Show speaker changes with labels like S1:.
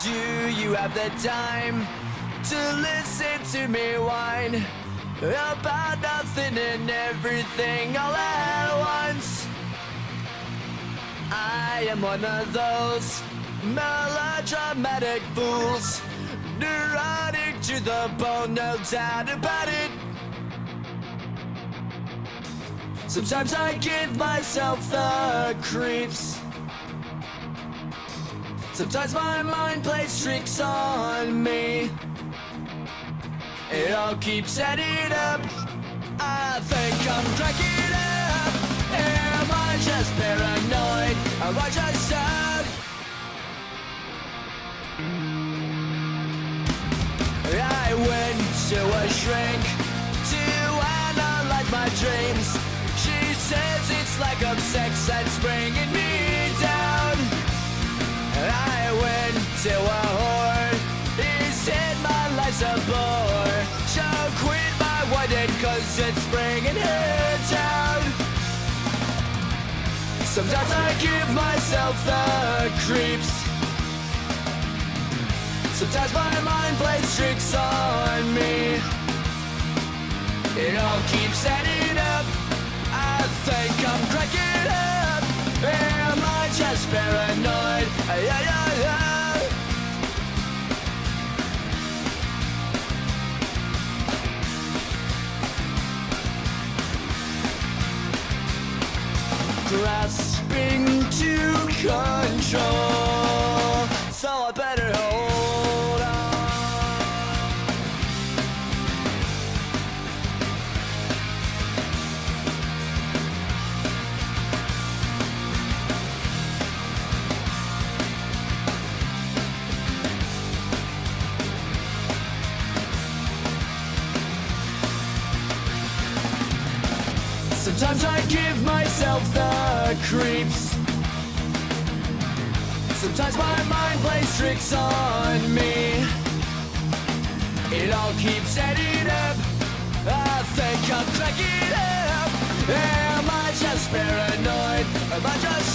S1: Do you have the time to listen to me whine about nothing and everything all at once? I am one of those melodramatic fools, neurotic to the bone, no doubt about it. Sometimes I give myself the creeps. Sometimes my mind plays tricks on me. It all keeps adding up. I think I'm cracking up. Am I just paranoid? Am I just sad? I went to a shrink to analyze my dreams. She says it's lack of sex that's bringing me down. I went to a whore. He said my life's a bore. She'll quit my wedding cause it's bringing her down. Sometimes I give myself the creeps. Sometimes my mind plays tricks on me. It all keeps adding up. I think I'm cracking up. Am I just paranoid? Grasping to control, so I better hold on. Sometimes I give myself the creeps. Sometimes my mind plays tricks on me. It all keeps adding up. I think I'm cracking up. Am I just paranoid? Am I just